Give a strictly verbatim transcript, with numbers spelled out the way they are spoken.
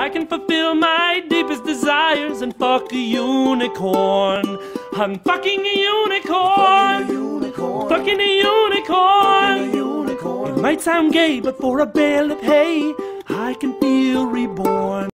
I can fulfill my deepest desires and fuck a unicorn. I'm fucking a unicorn. Fucking a unicorn. Fucking a unicorn. Fucking a unicorn. It might sound gay, but for a bale of hay, I can feel reborn.